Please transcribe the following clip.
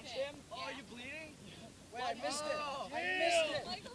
Jim? Oh, are you bleeding? Wait, I missed it. Oh, I missed it.